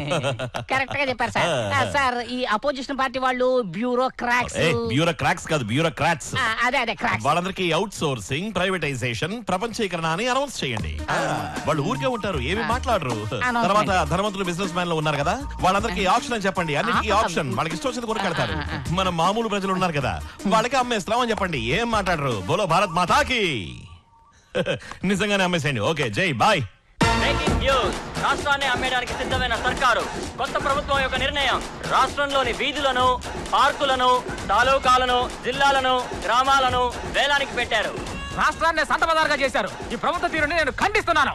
Correct గా చెప్పారు sir. Sir ఈ అపోజిషన్ పార్టీ వాళ్ళు బ్యూరోక్రాట్స్ కాదు బ్యూరోక్రాట్స్. అదే వాళ్ళందరికీ అవుట్ సోర్సింగ్, ప్రైవేటైజేషన్, ప్రపంచీకరణ అని అనౌన్స్ చేయండి. వాళ్ళు ఊరికే ఉంటారు, ఏమి మాట్లాడరు. తర్వాత ధనవంతులు బిజినెస్ మ్యాన్ లో ఉన్నారు కదా, వాళ్ళందరికీ ఆప్షన్ అని చెప్పండి. అన్నిటికీ ఆప్షన్, వాళ్ళకి ఇష్టం వచ్చింది కొనుకెళ్తారు. మన మామూలు ప్రజలు ఉన్నారు కదా, వాళ్ళకి అమ్మేస్తాం అని చెప్పండి. ఏం మాట్లాడరు. బోలో భారత్ మాతాకి. నిజంగానే అమ్మేసేయండి. ఓకే, జై బాయ్. రాష్ట్రాన్ని అమ్మేయడానికి సిద్ధమైన సర్కారు కొత్త ప్రభుత్వం యొక్క నిర్ణయం రాష్ట్రంలోని వీధులను, పార్కులను, తాలూకాలను, జిల్లాలను, గ్రామాలను వేలానికి పెట్టారు. రాష్ట్రాన్ని సంతబదారుగా చేశారు. ఈ ప్రభుత్వ తీరుని నేను ఖండిస్తున్నాను.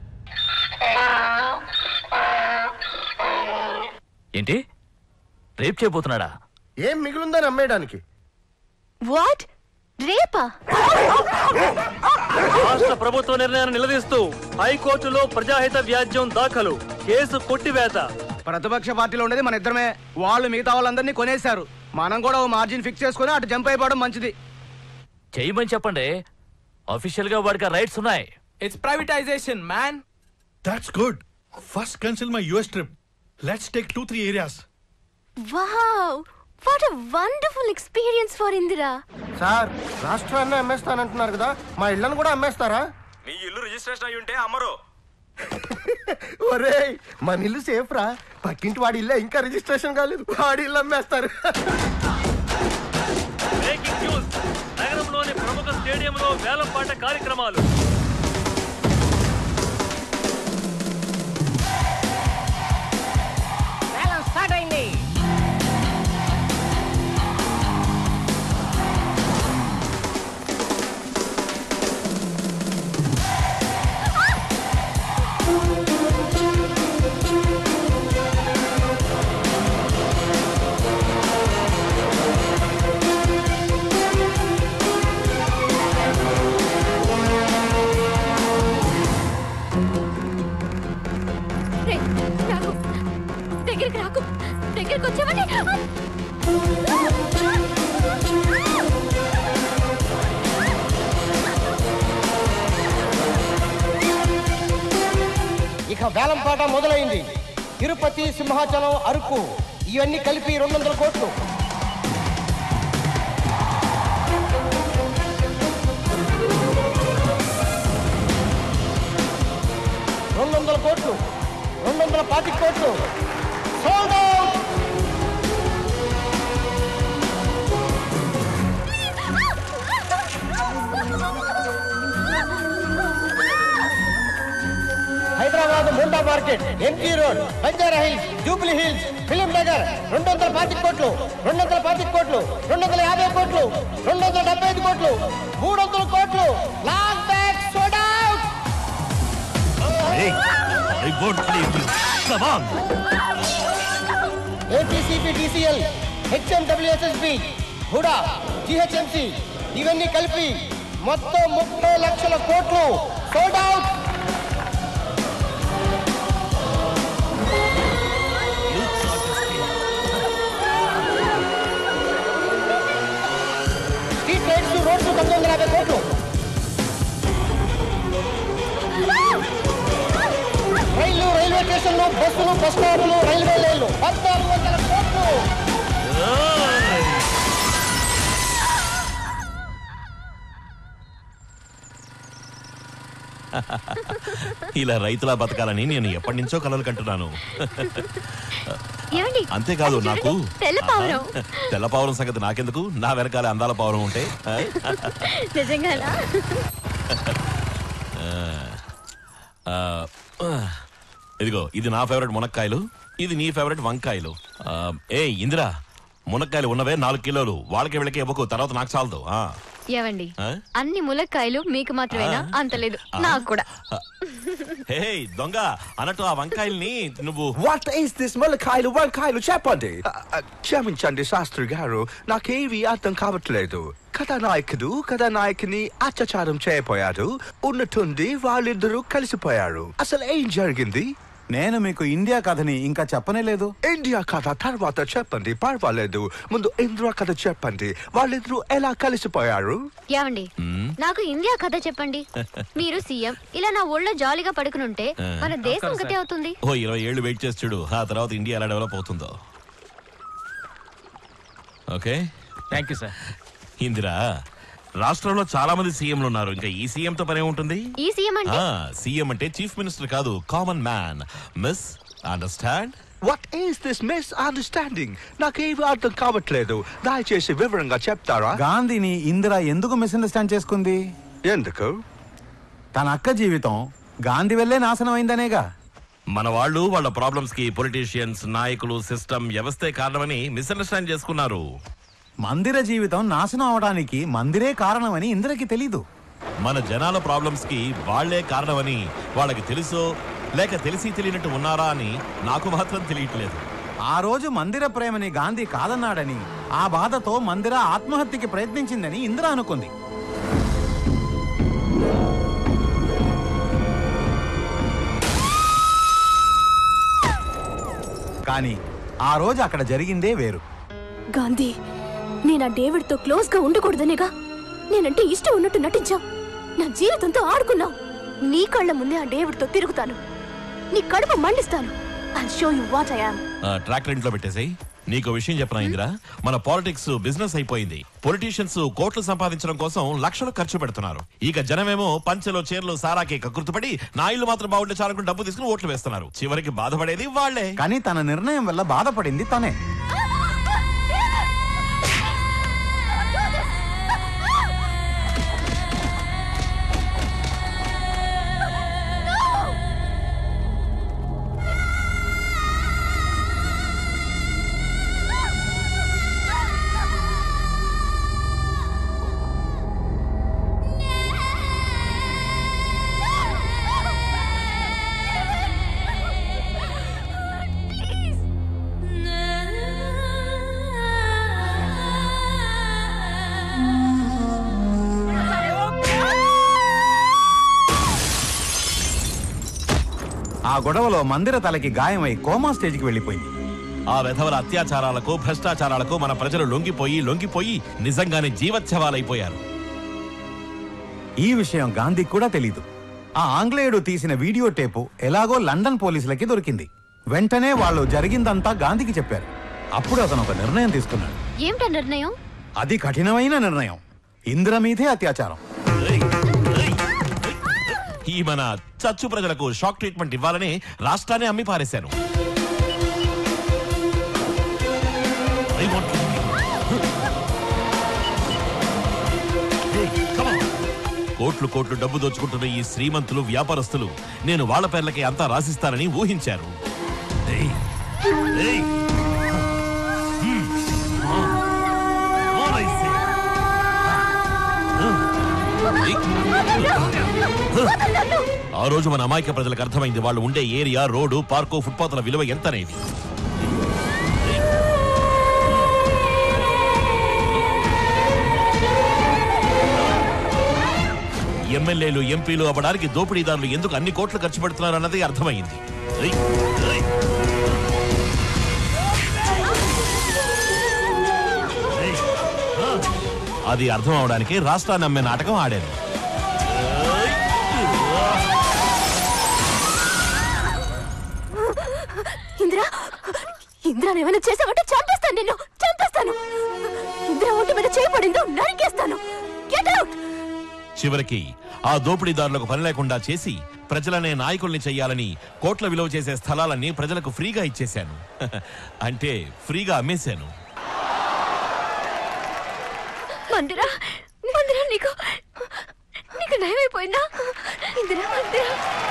ఏంటి, రేప్ చేయబోతున్నాడా? ఏం మిగులుందని అమ్మేయడానికి? వాట్, రేపా? రాష్ట్ర ప్రభుత్వ నిర్ణయాన్ని నిలదీస్తూ హైకోర్టులో ప్రజాహిత వ్యాజ్యం దాఖలు, కేసు కొట్టివేత. ప్రతిపక్ష పార్టీలో ఉండేది మన ఇద్దరమే. వాళ్ళు మిగతా వాళ్ళందరినీ కొనేశారు. మనం కూడా ఓ మార్జిన్ ఫిక్స్ చేసుకుని అటు జంప్ అయిపోవడం మంచిది. చేయమని చెప్పండి. ఆఫీషియల్ గా వాడికి రైట్స్ ఉన్నాయి. It's privatization man. That's good. First cancel my US trip. Let's take 2-3 areas. Wow, what a wonderful experience for Indira. Sir, రాష్ట్రాన్ని అమ్మేస్తానంటున్నారు కదా, మా ఇళ్ళను కూడా అమ్మేస్తారా? మీ ఇల్లు రిజిస్ట్రేషన్ అయి ఉంటే అమ్మరు. ఒరేయ్, మన ఇల్లు సేఫ్ రా. పక్కింటి వాడి ఇల్లు ఇంకా రిజిస్ట్రేషన్ కాలేదు, వాడి ఇల్లు అమ్మేస్తారు. Breaking news. నగరంలోని ప్రముఖ స్టేడియంలో వేలంపాట కార్యక్రమాలు. స్టార్ట్ అయింది. దగ్గరికి వచ్చావని ఇక వేలంపాట మొదలైంది. తిరుపతి, సింహాచలం, అరకు ఇవన్నీ కలిపి 200 కోట్లు. 200 కోట్లు, 220 కోట్లు. Sold out. Hyderabad Monda Market, MP Road, Banjara Hills, Jubilee Hills, Film Nagar 225 కోట్లు, 225 కోట్లు, 250 కోట్లు, 275 కోట్లు, 300 కోట్లు. Long back sold out. I won't leave you. Come on. APCP, DCL, HMWSSB, HUDA, GHMC ఇవన్నీ కలిపి మొత్తం 30 లక్షల కోట్లు. Sold out. Street lights, roads 950 కోట్లు. రైళ్లు, రైల్వే స్టేషన్లు, బస్సులు, బస్ స్టాండ్లు, రైల్వే లైన్లు 1400 కోట్లు. ఇలా రైతులా బతకాలని నేను ఎప్పటి నుంచో కలలు కంటున్నాను. అంతేకాదు, నాకు తెల్ల పావురం సంగతి నాకెందుకు, నా వెనకాల అందాల పావురం ఉంటే. ఇదిగో, ఇది నా ఫేవరెట్ మునక్కాయలు, ఇది నీ ఫేవరెట్ వంకాయలు. ఏ ఇందిరా, మునక్కాయలు ఉన్నవే 4 కిలోలు. వాళ్ళకి వీళ్ళకి ఇవ్వకు, తర్వాత నాకు చాలదు. ఏవండి, అన్ని ములక్కాయలు మీకు మాత్రమేనా? అంత లేదు, నాకు కూడా. హే దొంగ, అన్నట్టు ఆ వంకాయల్ని నువ్వు. వాట్ ఈస్ దిస్ ములక్కాయలు వంకాయలు చెప్పండి. క్షమించండి శాస్త్రి గారు, నాకేవి అర్థం కావట్లేదు. కథానాయకుని అత్యాచారం చేయపోయాడు, ఉన్నట్టుండి వాళ్ళిద్దరూ కలిసిపోయారు. అసలు ఏం జరిగింది? నేను మీకు ఇండియా కథని ఇంకా చెప్పనే లేదు. ఇండియా కథ తర్వాత చెప్పండి, పర్వాలేదు. ముందు ఇందిరా కథ చెప్పండి. వాళ్ళిద్దరూ ఎలా కలిసిపోయారు? ఏమండి, నాకు ఇండియా కథ చెప్పండి. మీరు సీఎం, ఇలా నా ఒళ్ళో జాలీగా పడుకునుంటే మన దేశం ఒకటే అవుతుంది. 20 ఏళ్ళు వెయిట్ చేసి చూడు, ఆ తర్వాత ఇండియా ఎలా డెవలప్ అవుతుందో. Okay, thank you sir. Indira, రాష్ట్రంలో చాలా మంది సీఎంలు ఉన్నారు. ఇంకా ఈ సీఎం తో పనే ఉంటుంది. ఈ సీఎం అంటే సీఎం అంటే చీఫ్ మినిస్టర్ కాదు, common man. Miss understand? What is this misunderstanding? నాకేమీ అర్థం కావట్లేదు. దయచేసి వివరంగా చెప్తారా? గాంధీని ఇందిరా ఎందుకు మిస్అండర్స్టాండ్ చేసుకుంది? ఎందుకు? తన అక్క జీవితం గాంధీ వల్లే నాశనం అయిందనేగా. మన వాళ్ళు వాళ్ళ ప్రాబ్లమ్స్ కి పొలిటీషియన్స్, నాయకులు, సిస్టమ్, వ్యవస్థే కారణమని మిస్అండర్స్టాండ్ చేసుకున్నారు. మందిర జీవితం నాశనం అవడానికి మందిరే కారణమని ఇందిరకి తెలీదు. మన జనాల ప్రాబ్లమ్స్ కి వాళ్లే కారణమని వాళ్ళకి తెలుసో లేక తెలిసి తెలియనట్టు ఉన్నారా అని నాకు మాత్రం తెలియట్లేదు. ఆ రోజు మందిర ప్రేమని గాంధీ కాదన్నాడని, ఆ బాధతో మందిర ఆత్మహత్యకి ప్రయత్నించిందని ఇందిర అనుకుంది. కానీ ఆ రోజు అక్కడ జరిగిందే వేరు. గాంధీ, నేను ఆ డేవిడ్ తో క్లోజ్ గా ఉండకూడదనేగా నేనంటే ఇష్టం ఉన్నట్టు నటించావు. నా జీవితంతో ఆడుకున్నావు. నీ కళ్ళ ముందే ఆ డేవిడ్ తో తిరుగుతాను. నీ కడుపు మండిస్తాను. I'll show you what I am. Track రెంట్లో పెట్టేసాయి. నీకు విషయం చెప్పనా ఇందిరా, మన పాలిటిక్స్ బిజినెస్ అయిపోయింది. పొలిటీషియన్స్ కోట్లు సంపాదించడం కోసం లక్షలు ఖర్చు పెడుతున్నారు. ఇక జనమేమో పంచెలో చీరలు సారాకి కకృతపడి నా ఇల్లు మాత్రం బాగుంటే చాలకుండా డబ్బు తీసుకుని ఓట్లు వేస్తున్నారు. చివరికి బాధపడేది వాళ్లే. కానీ తన నిర్ణయం వల్ల బాధపడింది తనే. ఆ గొడవలో మందిర తలకి గాయమై కోమా స్టేజ్కి వెళ్లిపోయింది. ఆ వెధవల అత్యాచారాలకు, భ్రష్టాచారాలకు మన ప్రజలు లొంగిపోయి నిజంగానే జీవచ్ఛవాలైపోయారు. ఈ విషయం గాంధీకి కూడా తెలీదు. ఆ ఆంగ్లేయుడు తీసిన వీడియో టేపు ఎలాగో లండన్ పోలీసులకి దొరికింది. వెంటనే వాళ్ళు జరిగిందంతా గాంధీకి చెప్పారు. అప్పుడు అతను ఒక నిర్ణయం తీసుకున్నాడు. ఏమిటా నిర్ణయం? అది కఠినమైన నిర్ణయం. ఇందిర మీదే అత్యాచారం. ఈ మన చచ్చు ప్రజలకు షాక్ ట్రీట్మెంట్ ఇవ్వాలని రాష్ట్రాన్ని అమ్మి పారేశాను. కోట్లు కోట్లు డబ్బు దోచుకుంటున్న ఈ శ్రీమంతులు, వ్యాపారస్తులు నేను వాళ్ళ పేర్లకి అంతా రాసిస్తానని ఊహించారు. ఆ రోజు మన అమాయక ప్రజలకు అర్థమైంది వాళ్ళు ఉండే ఏరియా, రోడ్డు, పార్కు, ఫుట్పాత్ల విలువ ఎంత అనేది. ఎమ్మెల్యేలు, ఎంపీలు అవ్వడానికి దోపిడీదారులు ఎందుకు అన్ని కోట్లు ఖర్చు పెడుతున్నారు అన్నది అర్థమైంది. అది అర్థం అవడానికి రాష్ట్రాన్ని అమ్మే నాటకం ఆడాను. ఇందిరా ఏమైనా చేసావంటే చంపేస్తాను, నిన్ను చంపేస్తాను. ఇందిరా ఒంటి మీద చేయబడిందో నరికేస్తాను. Get out. చివరికి ఆ దోపిడీదారులకు పని లేకుండా చేసి ప్రజలనే నాయకుల్ని చెయ్యాలని కోట్ల విలువ చేసే స్థలాలన్నీ ప్రజలకు ఫ్రీగా ఇచ్చేశాను. అంటే ఫ్రీగా అమ్మేశాను. మందిరా, మందిరా, నీకు నయమైపోయిందా? ఇందిరా, మందిరా.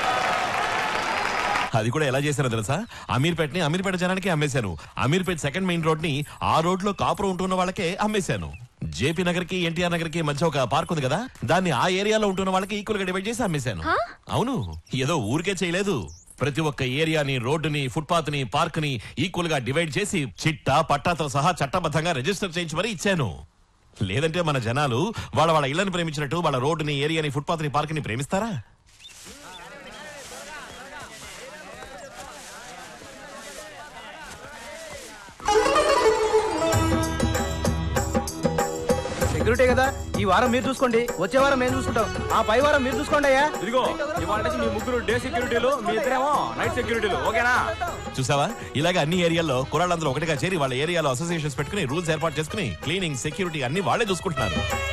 అది కూడా ఎలా చేశారో తెలుసా? అమీర్పేటని అమీర్పేట జనానికి అమ్మేశాను. అమీర్పేట సెకండ్ మెయిన్ రోడ్ ని ఆ రోడ్ లో కాపురం ఉంటున్న వాళ్ళకే అమ్మేశాను. జేపీ నగర్ కి, ఎన్టీఆర్ నగర్ కి మధ్య ఒక పార్క్ ఉంది కదా, దాన్ని ఆ ఏరియాలో ఉంటున్న వాళ్ళకి ఈక్వల్ గా డివైడ్ చేసి అమ్మేశాను. అవును, ఏదో ఊరికే చేయలేదు. ప్రతి ఒక్క ఏరియాని, రోడ్డుని, ఫుట్పాత్ ని, పార్క్ ని ఈక్వల్ గా డివైడ్ చేసి చిట్టా పట్టాతో సహా చట్టబద్ధంగా రిజిస్టర్ చేయించి మరీ ఇచ్చాను. లేదంటే మన జనాలు వాళ్ళ ఇళ్లను ప్రేమించినట్టు వాళ్ళ రోడ్డుని, ఏరియాని, ఫుట్పాత్ ని, పార్క్ ని ప్రేమిస్తారా? సెక్యూరిటీ కదా, ఈ వారం మీరు చూసుకోండి, వచ్చే వారం మేము చూసుకుంటాం, ఆ పై వారం మీరు చూసుకోండి అయ్యా. ఇదిగో ఇవాళ నుంచి మీ ముగ్గురు డే సెక్యూరిటీలు, మీ ఇద్దరేమో నైట్ సెక్యూరిటీలు, ఓకేనా? చూసావా, ఇలాగ అన్ని ఏరియాల్లో కుర్రాళ్ళందరూ ఒకటిగా చేరి వాళ్ళ ఏరియాలో అసోసియేషన్స్ పెట్టుకుని రూల్స్ ఏర్పాటు చేసుకుని క్లీనింగ్, సెక్యూరిటీ అన్ని వాళ్ళే చూసుకుంటున్నారు.